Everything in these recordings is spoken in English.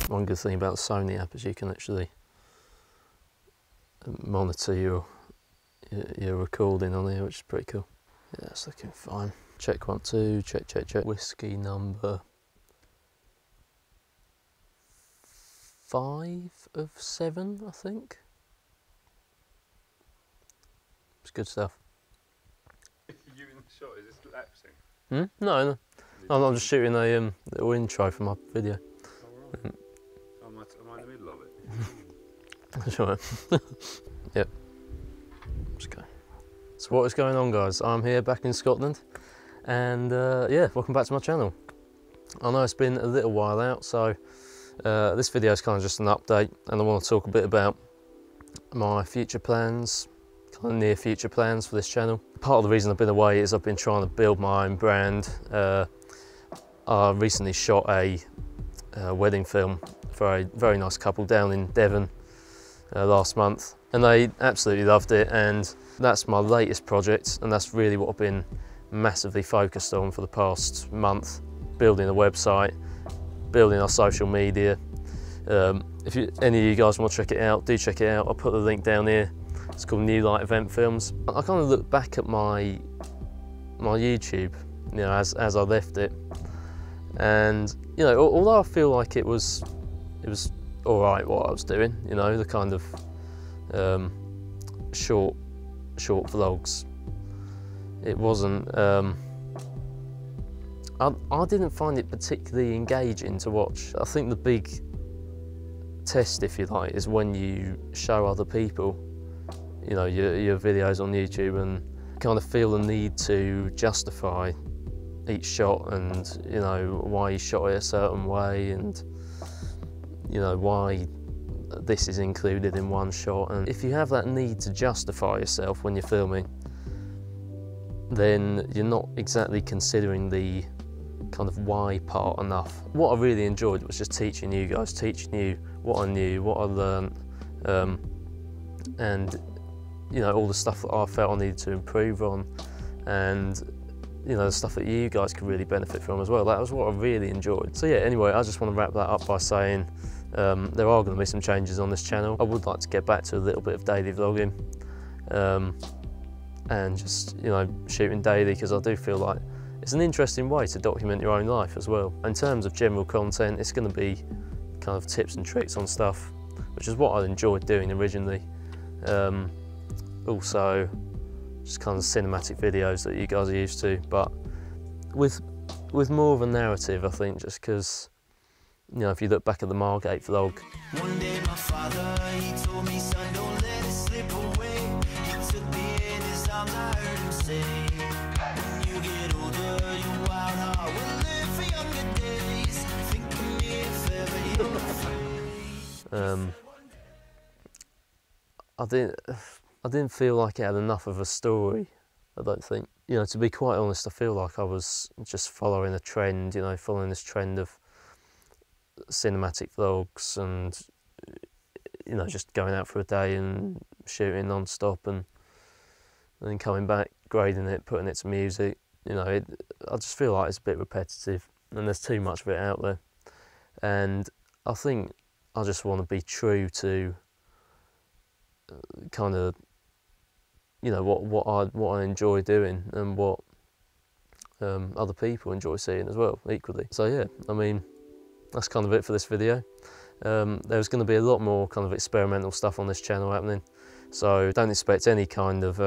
One good thing about the Sony app is you can actually monitor your recording on here, which is pretty cool. Yeah, it's looking fine. Check 1, 2, check. Whiskey number 5 of 7, I think. It's good stuff. You in the shot, is this lapsing? No. I'm just shooting a little intro for my video. Oh, right. Am I in the middle of it? That's right. Yep. Let's go. So what is going on, guys? I'm here back in Scotland, and yeah, welcome back to my channel. I know it's been a little while out, so this video is kind of just an update, and I want to talk a bit about my future plans, kind of near future plans for this channel. Part of the reason I've been away is I've been trying to build my own brand. I recently shot a wedding film for a very nice couple down in Devon last month, and they absolutely loved it, and that's my latest project, and that's really what I've been massively focused on for the past month. Building a website, building our social media. If any of you guys want to check it out, do check it out. I'll put the link down here. It's called New Light Event Films. I kind of look back at my YouTube, you know, as I left it, and you know, although I feel like it was all right what I was doing, you know, the kind of short vlogs. It wasn't. I didn't find it particularly engaging to watch. I think the big test, if you like, is when you show other people, you know, your videos on YouTube, and kind of feel the need to justify each shot, and you know, why you shot it a certain way, and you know, why this is included in one shot. And if you have that need to justify yourself when you're filming, then you're not exactly considering the kind of why part enough. What I really enjoyed was just teaching you guys, teaching you what I knew, what I learned, and you know, all the stuff that I felt I needed to improve on, and you know, the stuff that you guys could really benefit from as well. That was what I really enjoyed. So yeah, anyway, I just want to wrap that up by saying there are going to be some changes on this channel. I would like to get back to a little bit of daily vlogging, and just, you know, shooting daily, because I do feel like it's an interesting way to document your own life as well. In terms of general content, it's going to be kind of tips and tricks on stuff, which is what I enjoyed doing originally. Also, just kind of cinematic videos that you guys are used to, but with more of a narrative, I think, just because, you know, if you look back at the Margate vlog. One day my father, he told me, son, don't let it slip away. He took me in his arms, I heard him say, when you get older, your wild heart will live for younger days. Think of me if ever you're afraid. I didn't feel like it had enough of a story, I don't think. You know, to be quite honest, I feel like I was just following a trend, you know, following this trend of cinematic vlogs, and you know, just going out for a day and shooting non-stop, and then coming back, grading it, putting it to music. You know, I just feel like it's a bit repetitive, and there's too much of it out there. And I think I just want to be true to kind of, you know, what I enjoy doing, and what other people enjoy seeing as well, equally. So yeah, I mean, that's kind of it for this video. There's going to be a lot more kind of experimental stuff on this channel happening, so don't expect any kind of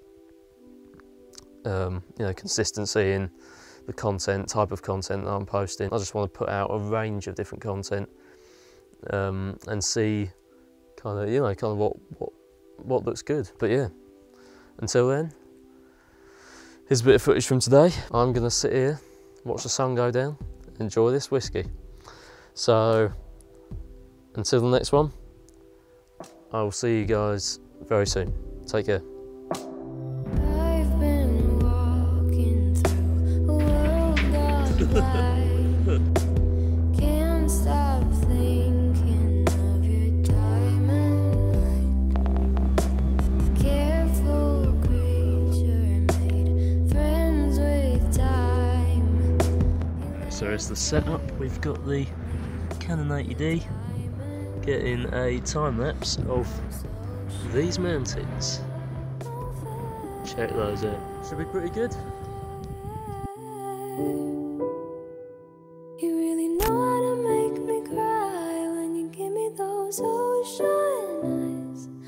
you know, consistency in the type of content that I'm posting. I just want to put out a range of different content, and see kind of, you know, kind of what looks good. But yeah, until then, here's a bit of footage from today. I'm going to sit here, watch the sun go down, enjoy this whiskey. So until the next one, I will see you guys very soon. Take care. I've been walking through a world of light. Can't stop thinking of your diamond light. Careful creature made friends with time. So it's the setup. We've got the Canon 80D, getting a time lapse of these mountains. Check those out. Should be pretty good. You really know how to make me cry when you give me those ocean eyes.